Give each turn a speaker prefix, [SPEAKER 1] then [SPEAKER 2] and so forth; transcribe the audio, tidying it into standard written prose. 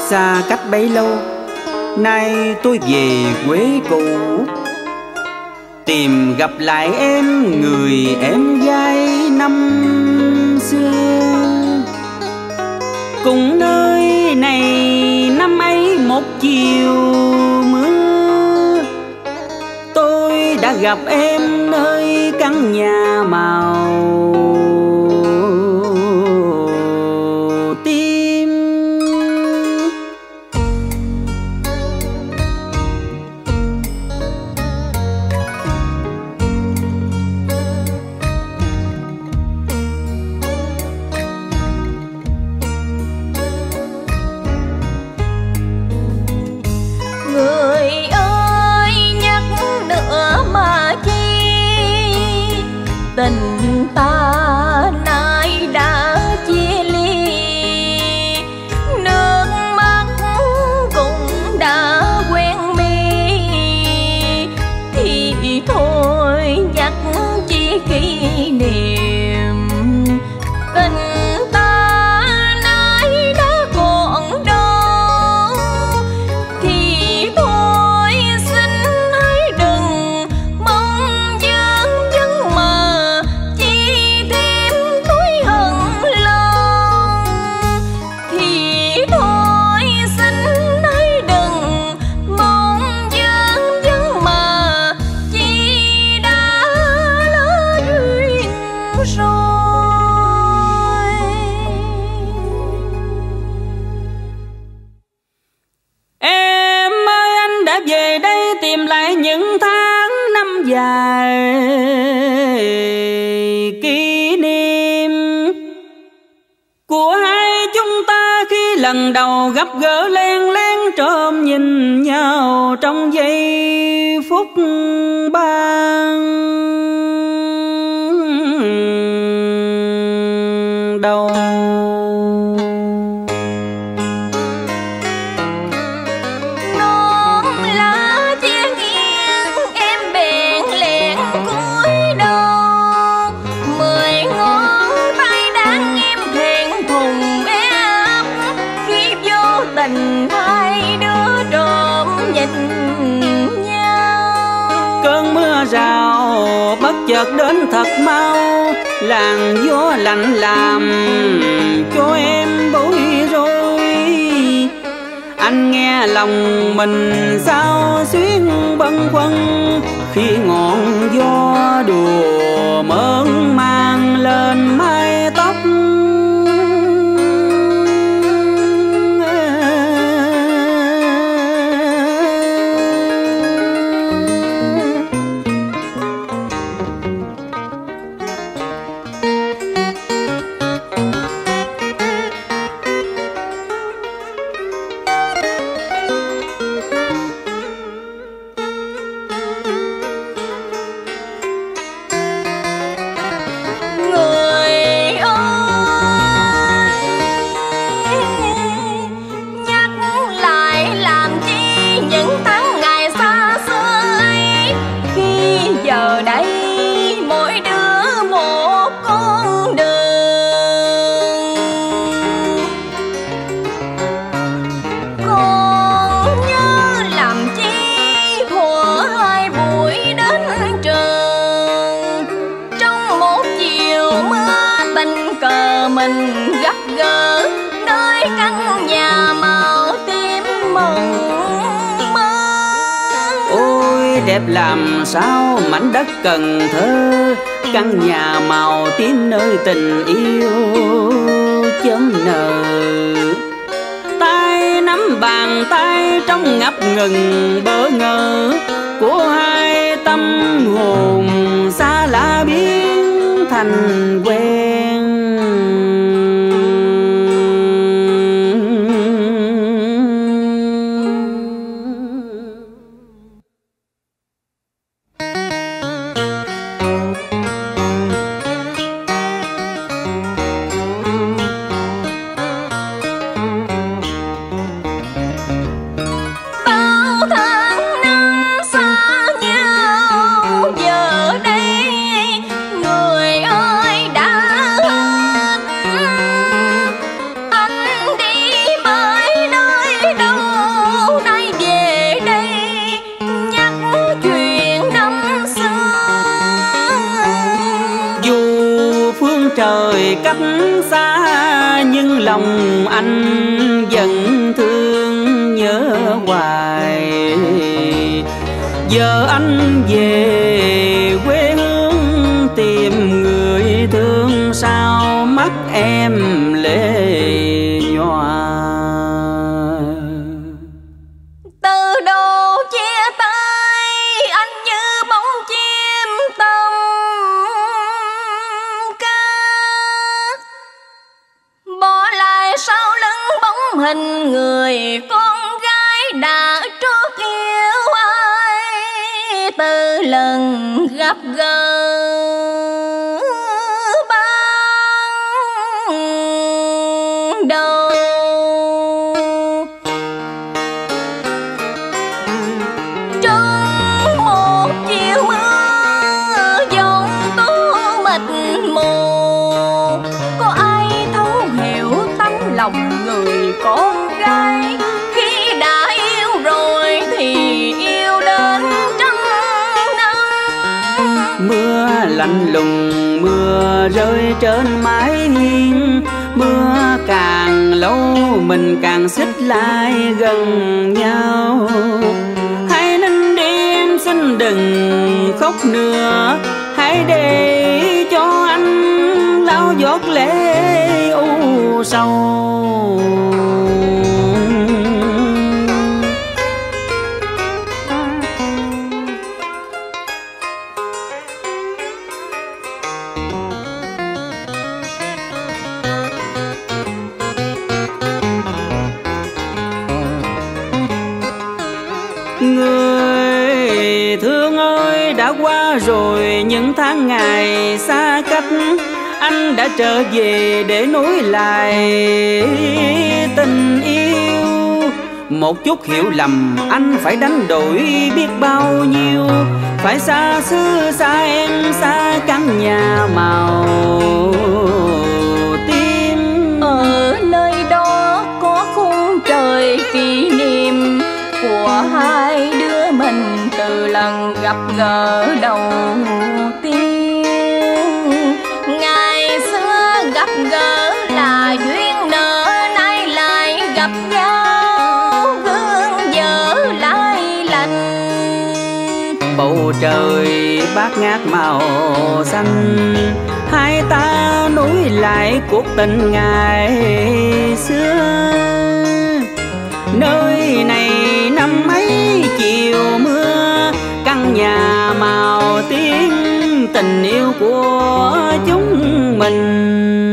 [SPEAKER 1] xa cách bấy lâu, nay tôi về quê cũ, tìm gặp lại em, người em gái năm xưa. Cùng nơi này năm ấy một chiều mưa, tôi đã gặp em nơi căn nhà màu tím.
[SPEAKER 2] Người ơi nhắc nữa mà chi, tình ta nay đã chia ly, nước mắt cũng đã quen mi, thì thôi nhắc chi kỷ niệm. Tình ta nay đã còn đó, thì thôi xin hãy đừng mong dâng dâng mà chi thêm tối hận lòng. Thì thôi xin hãy đừng mong dâng dâng mà chi đã lỡ duyên rồi.
[SPEAKER 1] Em ơi, anh đã về đây tìm lại những tháng năm dài kỷ niệm của hai chúng ta khi lần đầu gặp gỡ, len lén trộm nhìn nhau trong giây phút ban đầu.
[SPEAKER 2] Non lá chia nghiêng em bèn lẹn cúi đầu, 10 ngón tay đang em thẹn thùng ép, khi vô tình hai đứa trộm nhìn nhau.
[SPEAKER 1] Cơn mưa rào bất chợt đến thật mau, làn gió lạnh làm cho em bối rối. Anh nghe lòng mình sao xuyến bâng khuâng, khi ngọn gió đùa mơn mang lên mái tóc.
[SPEAKER 2] Người ơi nhắc lại làm chi những tháng ngày xa xưa ấy, khi giờ đây mỗi đứa một con đường. Còn nhớ làm chi thuở hai buổi đến trường, trong một chiều mưa tình cờ mình gặp gỡ nơi căn nhà màu tím mộng mơ.
[SPEAKER 1] Ôi đẹp làm sao mảnh đất Cần Thơ, căn nhà màu tím nơi tình yêu chớm nở. Tay nắm bàn tay trong ngập ngừng bỡ ngỡ của hai tâm hồn xa lạ biến thành quen.
[SPEAKER 2] Bao tháng năm xa nhau giờ đây, người ơi đã
[SPEAKER 1] cách xa, nhưng lòng anh vẫn thương nhớ hoài. Giờ anh về quê hương tìm người thương, sao mắt em lệ nhòa.
[SPEAKER 2] Từ đầu chia tay anh như bóng chim tầm ca, bỏ lại sau lưng bóng hình người con gái đã trót yêu ai. Từ lần gặp gỡ ban đầu, trong một chiều mưa giông tố mịt mù, có ai thấu hiểu tấm lòng người con gái. Khi đã yêu rồi thì yêu đến trăm năm.
[SPEAKER 1] Mưa lạnh lùng, mưa rơi trên mái hiên, mưa càng lâu mình càng xích lại gần nhau. Hãy nên đi em xin đừng khóc nữa, hãy để cho anh lau giọt lệ u sầu. Người thương ơi, đã qua rồi những tháng ngày xa cách, anh đã trở về để nối lại tình yêu. Một chút hiểu lầm anh phải đánh đổi biết bao nhiêu, phải xa xứ xa em, xa căn nhà màu tim.
[SPEAKER 2] Ở nơi đó có khung trời kỷ niệm của hai đứa mình từ lần gặp gỡ đầu tiên. Ngày xưa gặp gỡ là duyên nợ, nay lại gặp nhau gương dở lại lành.
[SPEAKER 1] Bầu trời bát ngát màu xanh, hai ta nối lại cuộc tình ngày xưa. Nơi này năm ấy chiều mưa, căn nhà màu tím, tình yêu của chúng mình.